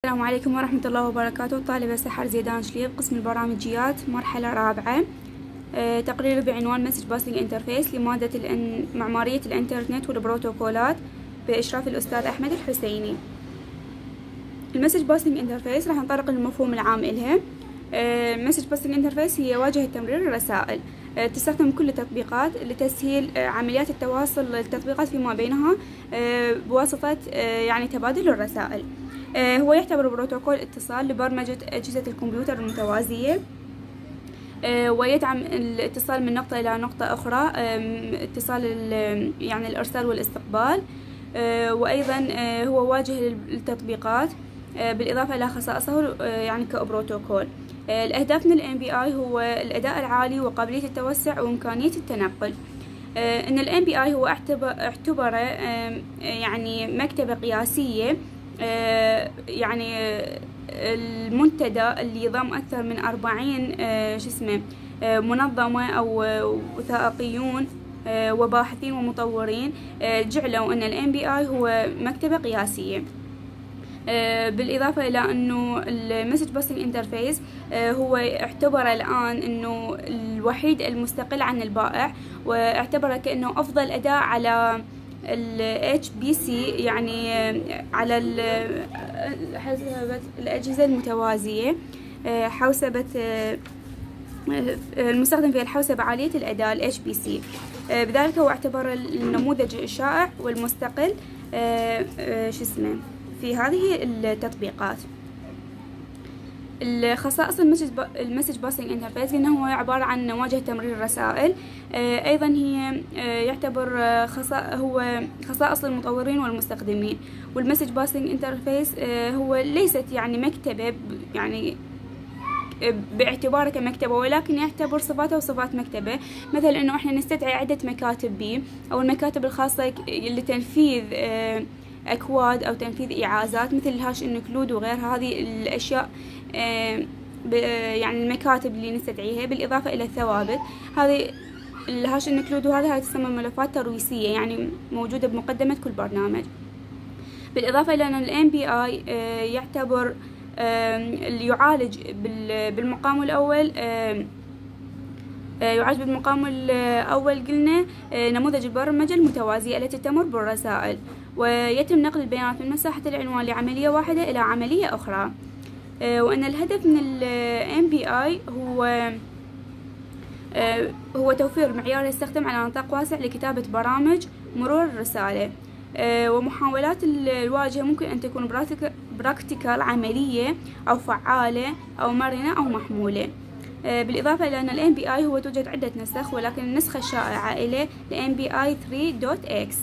السلام عليكم ورحمة الله وبركاته. طالبة سحر زيدان شليب، قسم البرامجيات، مرحلة رابعة. تقرير بعنوان مسج باسنج انترفيس لمادة معمارية الانترنت والبروتوكولات بإشراف الأستاذ أحمد الحسيني. المسج باسنج انترفيس راح نطرق المفهوم العام إلها. المسج باسنج انترفيس هي واجهة تمرير الرسائل، تستخدم كل التطبيقات لتسهيل عمليات التواصل التطبيقات فيما بينها بواسطة يعني تبادل الرسائل. هو يعتبر بروتوكول اتصال لبرمجة أجهزة الكمبيوتر المتوازية، ويدعم الاتصال من نقطة إلى نقطة أخرى، اتصال يعني الإرسال والاستقبال، وأيضا هو واجه للتطبيقات بالإضافة إلى خصائصه يعني كبروتوكول. الأهداف من ال MPI هو الأداء العالي وقابلية التوسع وإمكانية التنقل. إن ال MPI هو اعتبر يعني مكتبة قياسية، يعني المنتدى اللي يضم أكثر من 40 منظمة أو وثائقيون وباحثين ومطورين جعلوا أن ال MPI هو مكتبة قياسية. بالإضافة إلى أنه المسج باسنج انترفيس هو اعتبر الآن أنه الوحيد المستقل عن البائع، واعتبره كأنه أفضل أداة على ال HPC، يعني على الأجهزة المتوازية، حوسبة المستخدم فيها الحوسبة عالية الأداء ال HPC. بذلك هو اعتبر النموذج الشائع والمستقل في هذه التطبيقات. الخصائص المسج باسنج انترفيس انه هو عبارة عن واجهة تمرير الرسائل، ايضا هي يعتبر هو خصائص للمطورين والمستخدمين. والمسج باسنج انترفيس هو ليست يعني مكتبة يعني باعتباره كمكتبة، ولكن يعتبر صفاته وصفات مكتبة، مثل انه احنا نستدعي عدة مكاتب به، او المكاتب الخاصة لتنفيذ أكواد أو تنفيذ إعازات مثل الهاش انكلود وغيرها. هذه الأشياء يعني المكاتب اللي نستدعيها، بالإضافة إلى الثوابت. هذه الهاش انكلود وهذا تسمى ملفات ترويسية، يعني موجودة بمقدمة كل برنامج. بالإضافة إلى أن ال MPI يعتبر يعالج بالمقام الأول قلنا نموذج البرمجة المتوازية التي تمر بالرسائل، ويتم نقل البيانات من مساحة العنوان لعملية واحدة إلى عملية أخرى. وأن الهدف من ال MPI هو توفير معيار يستخدم على نطاق واسع لكتابة برامج مرور الرسالة. ومحاولات الواجهة ممكن أن تكون براكتيكال عملية أو فعالة أو مرنة أو محمولة. بالإضافة إلى أن ال MPI هو توجد عدة نسخ، ولكن النسخة الشائعة إليه ل MPI 3.x.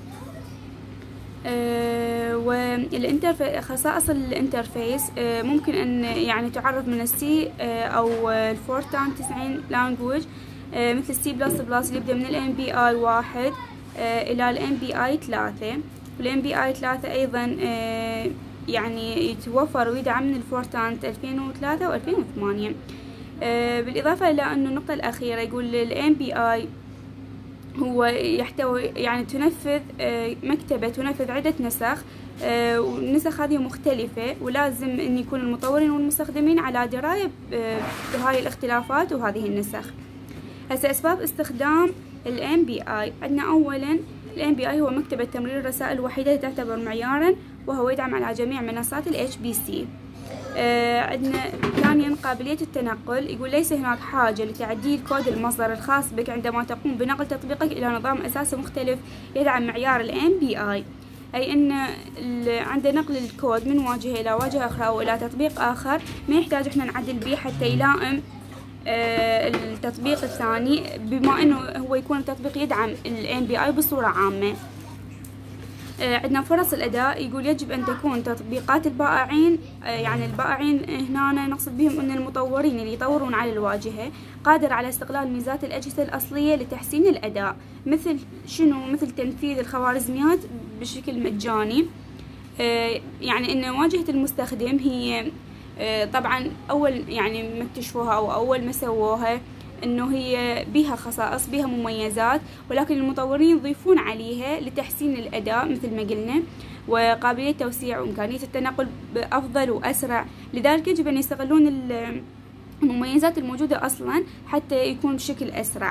خصائص الانترفيس ممكن أن يعني تعرف من السي أو الفورتان 90 لانجويج، مثل السي بلس بلس اللي يبدأ من ال MPI 1 إلى ال MPI 3. وال MPI 3 أيضا يعني يتوفر ويدعم من الفورتان 2003 و 2008. بالإضافة إلى أن النقطة الأخيرة يقول ال MPI هو يحتوي يعني تنفذ مكتبة تنفذ عدة نسخ، والنسخ هذه مختلفة، ولازم أن يكون المطورين والمستخدمين على دراية بهاي الاختلافات وهذه النسخ. هسه أسباب استخدام ال MPI عندنا أولا ال MPI هو مكتبة تمرير الرسائل الوحيدة تعتبر معيارا، وهو يدعم على جميع منصات ال HPC. عندنا ثانيا قابلية التنقل، يقول ليس هناك حاجة لتعديل كود المصدر الخاص بك عندما تقوم بنقل تطبيقك إلى نظام أساسي مختلف يدعم معيار ال MPI، أي أن عند نقل الكود من واجهة إلى واجهة أخرى أو إلى تطبيق آخر ما يحتاج إحنا نعدل به حتى يلائم التطبيق الثاني، بما أنه هو يكون التطبيق يدعم ال MPI بصورة عامة. عندنا فرص الأداء، يقول يجب أن تكون تطبيقات البائعين، يعني البائعين هنا نقصد بهم أن المطورين اللي يطورون على الواجهة قادر على استغلال ميزات الأجهزة الأصلية لتحسين الأداء، مثل مثل تنفيذ الخوارزميات بشكل مجاني. يعني أن واجهة المستخدم هي طبعا أول يعني ما اكتشفوها أو أول ما سووها انه هي بها خصائص بها مميزات، ولكن المطورين يضيفون عليها لتحسين الاداء مثل ما قلنا. وقابلية توسيع وإمكانية التنقل بأفضل وأسرع. لذلك يجب أن يستغلون المميزات الموجودة أصلا حتى يكون بشكل أسرع.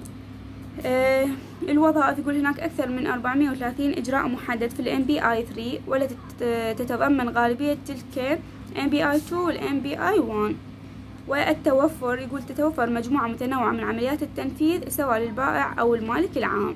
الوظائف يقول هناك أكثر من 430 إجراء محدد في ال MPI 3 ولا تتضمن غالبية تلك MPI 2 وال MPI 1. والتوفر يقول تتوفر مجموعة متنوعة من عمليات التنفيذ سواء للبائع أو المالك العام.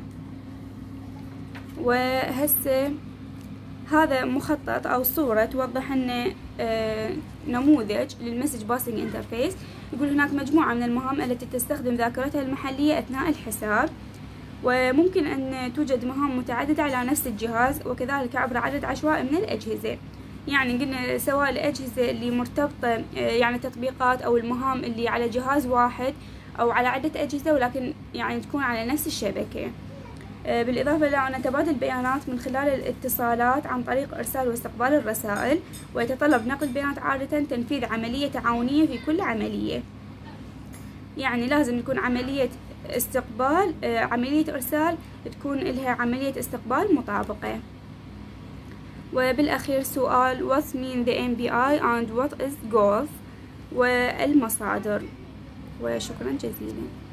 وهسه هذا مخطط أو صورة توضح أن نموذج للمسج باسنج انترفيس. يقول هناك مجموعة من المهام التي تستخدم ذاكرتها المحلية أثناء الحساب، وممكن أن توجد مهام متعددة على نفس الجهاز وكذلك عبر عدد عشوائي من الأجهزة. يعني قلنا سواء الأجهزة اللي مرتبطة يعني التطبيقات أو المهام اللي على جهاز واحد أو على عدة أجهزة ولكن يعني تكون على نفس الشبكة. بالإضافة إلى أن تبادل بيانات من خلال الاتصالات عن طريق إرسال واستقبال الرسائل، ويتطلب نقل بيانات عادة تنفيذ عملية تعاونية في كل عملية. يعني لازم يكون عملية استقبال عملية إرسال تكون لها عملية استقبال مطابقة. وبالأخير سؤال what mean the MPI and what is goals والمصادر. وشكرا جزيلا.